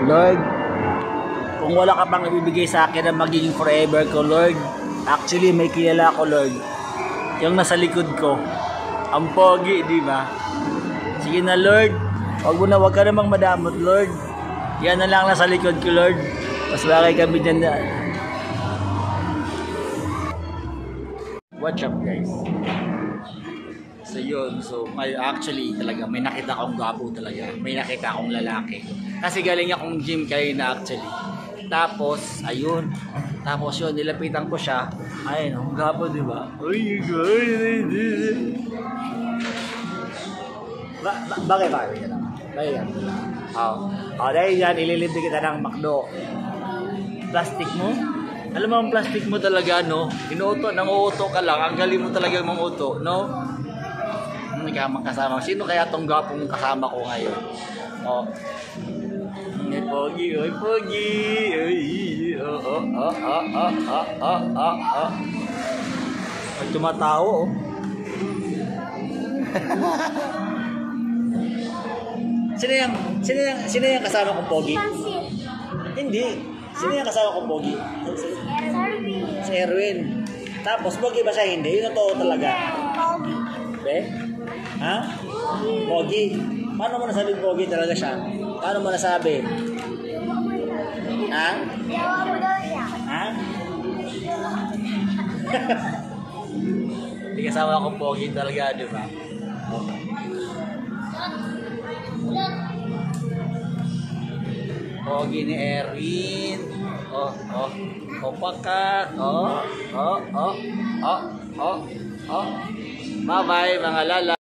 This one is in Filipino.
Lord, kung wala ka pang ibibigay sa akin na magiging forever ko, Lord, actually may kilala ko, Lord. Yung nasa likod ko. Ang pogi, di ba? Sige na, Lord. Wag ka namang madamot, Lord. Yan na lang nasa likod ko, Lord. Mas bagay kami dyan na. What's up, guys? So yun, actually talaga may nakita akong gwapo talaga. May nakita akong lalaki. Kasi galing akong gym kayo na actually. Tapos, ayun. Tapos yun, nilapitan ko siya. Ayun, ang gwapo, di ba? Bakit ba? Bakit yan? Dahil yan, ililindi kita ng McDo. Plastic mo? Alam mo ang plastic mo talaga, no? Nanguuto ka lang. Ang galing mo talaga manguto, no? Hindi ka makasama. Sino kaya tong gapong kasama ko ngayon? Ay, pogi, ay, pogi. Ay, tumatawa, Sino yung kasama kong pogi? Hindi. Sino yung kasama kong pogi? Si Erwin. Tapos, pogi ba siya? Hindi. Yun ang totoo talaga. Pogi. Be? Ha? Pogi. Paano mo nasabi pogi talaga siya? Paano mo nasabi? Ha? Ha? Hindi kasama akong pogi talaga, di ba? Pogi ni Erin. Pakat. Bye-bye mga lala.